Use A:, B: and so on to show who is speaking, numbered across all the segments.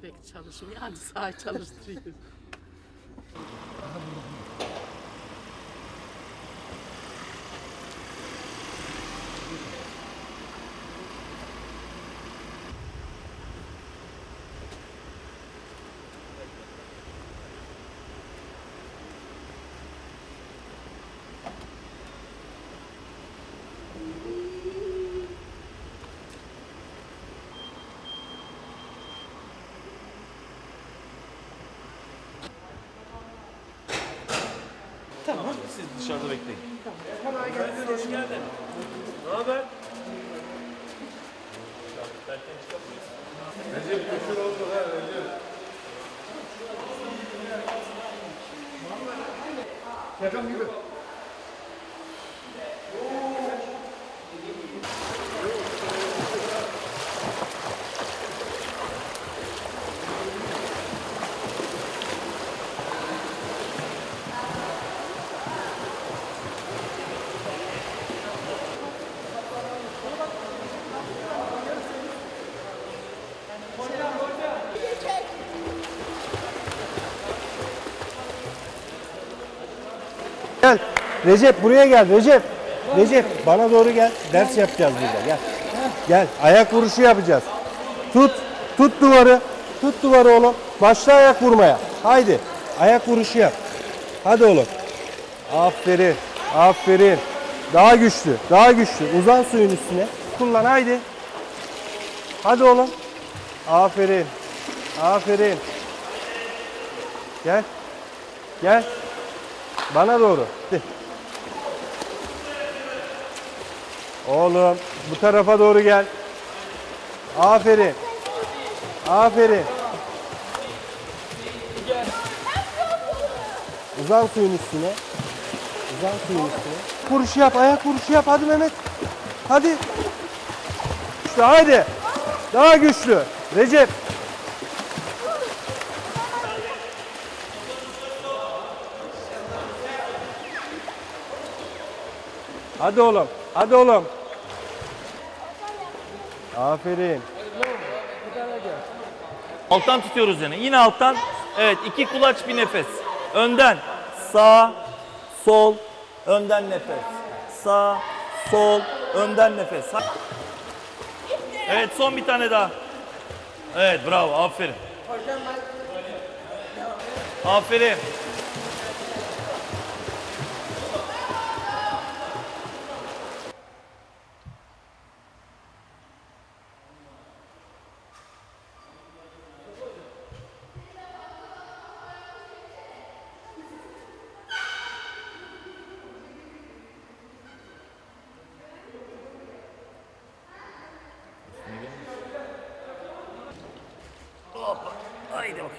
A: pek çalışmıyor. Yani sağ çalıştırıyor.
B: Tamam. Siz dışarıda bekleyin.
C: Tamam. Kolay gelsin. Hoş geldin. Ne haber? Recep küfür oldu ha Recep. Yakın gibi.
D: Gel. Recep buraya gel. Recep bana doğru gel. Ders yapacağız burada. Gel. Gel. Ayak vuruşu yapacağız. Tut duvarı. Tut duvarı oğlum. Başla ayak vurmaya. Haydi. Ayak vuruşu yap. Hadi oğlum. Aferin. Aferin. Daha güçlü. Daha güçlü. Uzan suyun üstüne. Kullan haydi. Hadi oğlum. Aferin. Aferin. Gel. Gel. Bana doğru. Oğlum bu tarafa doğru gel. Aferin. Aferin. Uzan suyun üstüne. Uzan suyun üstüne. Vuruşu yap, ayak vuruşu yap. Hadi Mehmet. Hadi. İşte hadi. Daha güçlü. Recep. Hadi oğlum. Hadi oğlum. Aferin.
B: Alttan tutuyoruz yani. Yine alttan. Evet, 2 kulaç bir nefes. Önden. Sağ, sol, önden nefes. Sağ, sol, önden nefes. Evet, son bir tane daha. Evet, bravo. Aferin. Aferin. Hoppa. Haydi bakayım.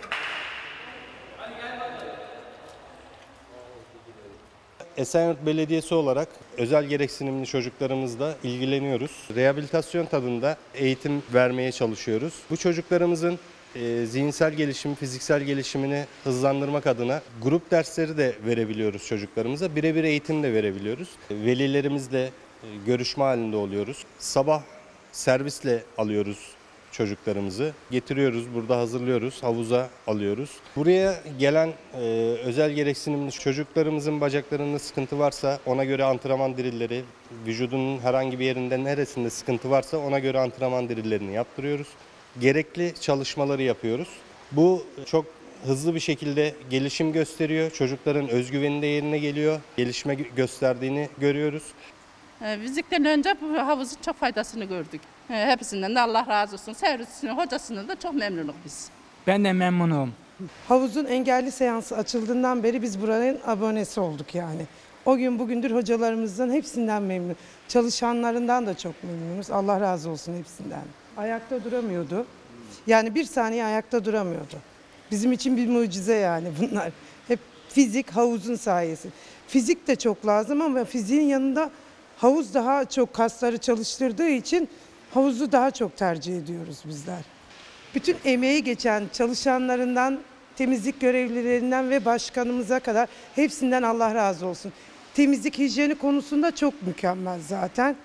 D: Esenyurt Belediyesi olarak özel gereksinimli çocuklarımızla ilgileniyoruz. Rehabilitasyon tadında eğitim vermeye çalışıyoruz. Bu çocuklarımızın zihinsel gelişim, fiziksel gelişimini hızlandırmak adına grup dersleri de verebiliyoruz çocuklarımıza. Birebir eğitim de verebiliyoruz. Velilerimizle görüşme halinde oluyoruz. Sabah servisle alıyoruz çocuklarımızı. Getiriyoruz, burada hazırlıyoruz, havuza alıyoruz. Buraya gelen özel gereksinimli çocuklarımızın bacaklarında sıkıntı varsa ona göre antrenman drilleri, vücudunun herhangi bir yerinde neresinde sıkıntı varsa ona göre antrenman drillerini yaptırıyoruz. Gerekli çalışmaları yapıyoruz. Bu çok hızlı bir şekilde gelişim gösteriyor. Çocukların özgüveni de yerine geliyor. Gelişme gösterdiğini görüyoruz.
A: Fizikten önce bu havuzun çok faydasını gördük. Hepsinden de Allah razı olsun. Servisini, hocasını da çok memnunuz biz.
E: Ben de memnunum.
C: Havuzun engelli seansı açıldığından beri biz buranın abonesi olduk yani. O gün bugündür hocalarımızdan hepsinden memnun. Çalışanlarından da çok memnunuz. Allah razı olsun hepsinden. Ayakta duramıyordu. Yani bir saniye ayakta duramıyordu. Bizim için bir mucize yani bunlar. Hep fizik, havuzun sayesi. Fizik de çok lazım ama fiziğin yanında havuz daha çok kasları çalıştırdığı için havuzu daha çok tercih ediyoruz bizler. Bütün emeği geçen çalışanlarından, temizlik görevlilerinden ve başkanımıza kadar hepsinden Allah razı olsun. Temizlik hijyeni konusunda çok mükemmel zaten.